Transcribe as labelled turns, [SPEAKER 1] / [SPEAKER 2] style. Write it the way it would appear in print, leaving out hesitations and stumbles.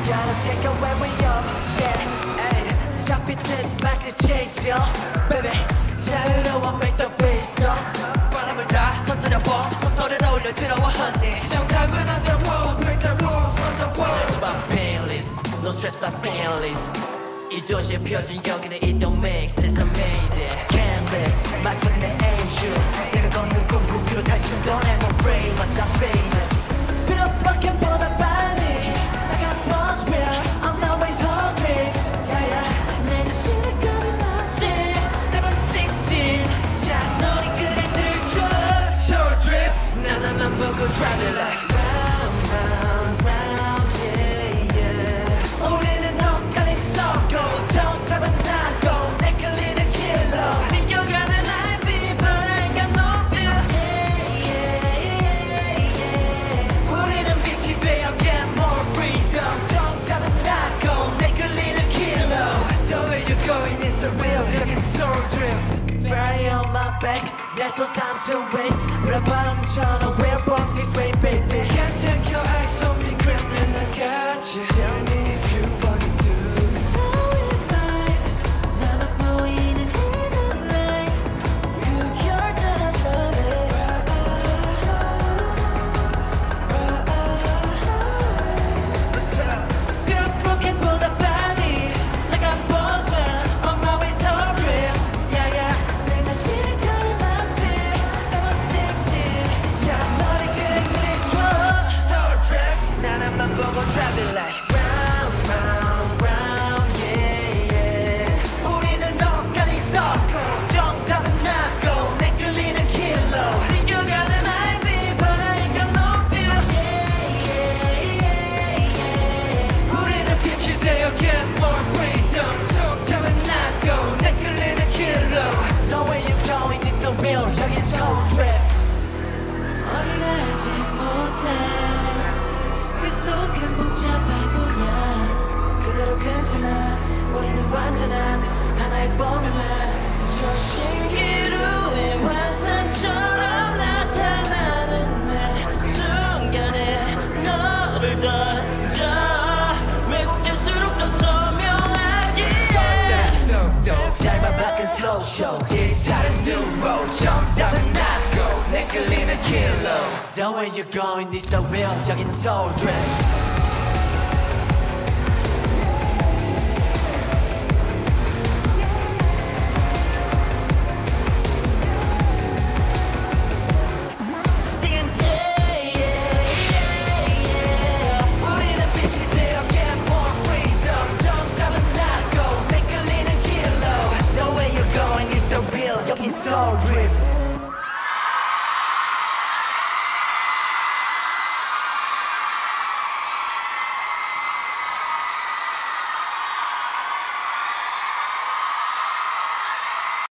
[SPEAKER 1] gotta take away we up, yeah, ayy. 잡히듯 말듯 chase ya, baby. 자유로워 make the bass up. 바람을 다 터뜨려봐, 속도를 올려 들어와 honey. 정답은 on the wall, break the rules on the wall. 주방 painless, no stress I'm stainless. 이 도시에 펴진 여기는 it don't make sense I made it. Canvas, 맞춰진 내 aim shoot. 내가 걷는 궁극기로 탈출도 내 몸 brain, I'm so famous. Speed up bucket보다 빨리. I got buzz wheel, on my way so drift. Yeah, yeah. 내 자신을 꺼내놨지. Step on 직진. 자, 너리 그림들을 줘. So drift. 난 나만 보고 drive it like round, round, round, yeah, yeah. 우리는 엇갈린 circle. 정답은 나고 내 끌리는 killer. 믿겨가는 IP, but I ain't got no fear. Yeah, yeah, yeah. 우리는 빛이 되어 get more freedom. 정답은 나고 내 끌리는 killer. The way you're going is the real. 여긴 soul drift. Fire on my back, there's no time to wait. 불안밤처럼 we're born this way, baby. Can't take your eyes on me, gremlin, I got you. Tell me if you want it to. Now it's night, 나만 보이는 hidden light. 그결 따라 drive it. Speed up rocket보다 빨리. Like a boss man, on my way so drift. Yeah, yeah. 내 자신을 가리만지. Step on 직진. 자, 너를 그려. So drift. 나만 보고 drive it like round, round, round, yeah, yeah. 우리는 엇갈린 circle. 정답은 나고 내 끌리는 killer. 이겨가는 IP, but I ain't got no fear. Yeah, yeah, yeah, yeah. 우리는 빛이 되어 get more freedom. 정답은 나고 내 끌리는 killer. The way you going is the real. 여긴 soul drift. 어린 알지 못해. 그 속은 복잡할 뿐이야. 그대로 괜찮아. 우리는 완전한 하나의 formula. 저 신기루의 환상처럼 나타나는 매 순간에 너를 던져. 왜곡될수록 더 선명하기에 속도 짧아 바뀐 slow show. 이 다른 new road. 정답은 나고 내 끌리는 killer. The way you're going is the real. 여긴 soul drift.